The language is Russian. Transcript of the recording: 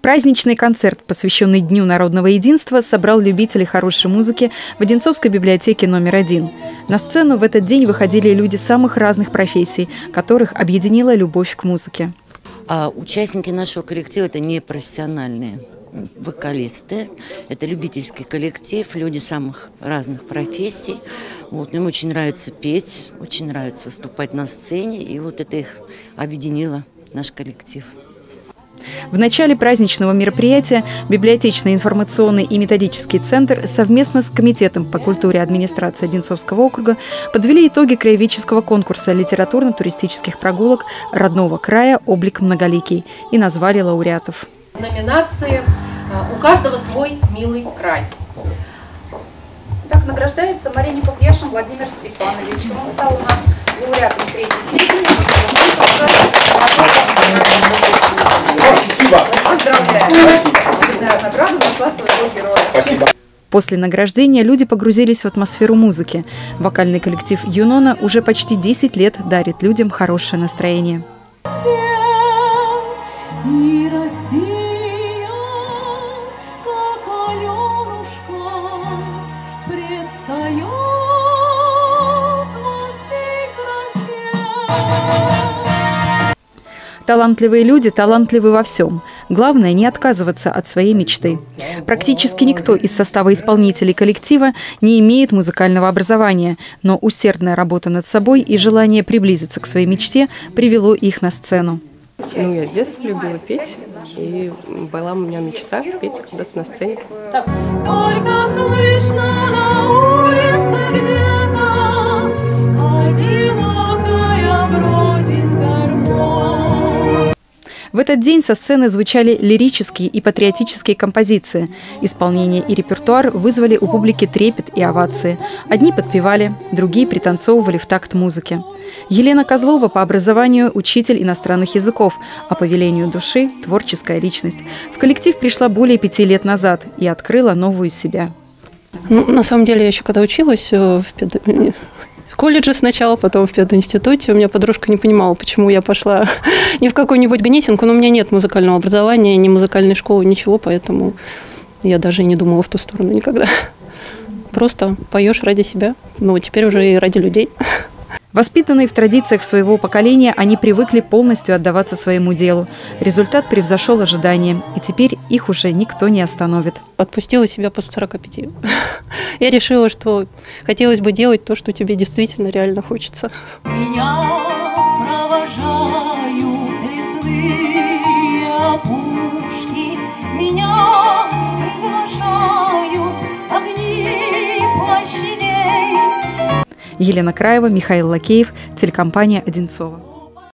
Праздничный концерт, посвященный Дню народного единства, собрал любителей хорошей музыки в Одинцовской библиотеке номер 1. На сцену в этот день выходили люди самых разных профессий, которых объединила любовь к музыке. А участники нашего коллектива – это не профессиональные вокалисты, это любительский коллектив, люди самых разных профессий. Им очень нравится петь, очень нравится выступать на сцене, и это их объединило, наш коллектив. В начале праздничного мероприятия Библиотечный информационный и методический центр совместно с Комитетом по культуре администрации Одинцовского округа подвели итоги краеведческого конкурса литературно-туристических прогулок родного края «Облик многоликий» и назвали лауреатов. Номинации «У каждого свой милый край». Так награждается Маринников Яшин Владимир Степанович. Он стал у нас лауреатом 3-й степени. Спасибо. Поздравляю. Очередная награда нашла своего героя. Спасибо. После награждения люди погрузились в атмосферу музыки. Вокальный коллектив «Юнона» уже почти 10 лет дарит людям хорошее настроение. Талантливые люди талантливы во всем. Главное – не отказываться от своей мечты. Практически никто из состава исполнителей коллектива не имеет музыкального образования, но усердная работа над собой и желание приблизиться к своей мечте привело их на сцену. Я с детства любила петь, и была у меня мечта петь когда-то на сцене. Только слышно на улице лето, одинокая бродит гармонь. В этот день со сцены звучали лирические и патриотические композиции. Исполнение и репертуар вызвали у публики трепет и овации. Одни подпевали, другие пританцовывали в такт музыке. Елена Козлова по образованию учитель иностранных языков, а по велению души – творческая личность. В коллектив пришла более 5 лет назад и открыла новую себя. На самом деле, я еще когда училась в колледже сначала, потом в пединституте, у меня подружка не понимала, почему я пошла не в какую-нибудь Гнесинку, но у меня нет музыкального образования, ни музыкальной школы, ничего, поэтому я даже и не думала в ту сторону никогда. Просто поешь ради себя, теперь уже и ради людей. Воспитанные в традициях своего поколения, они привыкли полностью отдаваться своему делу. Результат превзошел ожидания, и теперь их уже никто не остановит. Отпустила себя после 45. Я решила, что хотелось бы делать то, что тебе действительно реально хочется. Меня провожают лесные опушки, меня приглашают огни площадей. Елена Краева, Михаил Лакеев, телекомпания «Одинцова».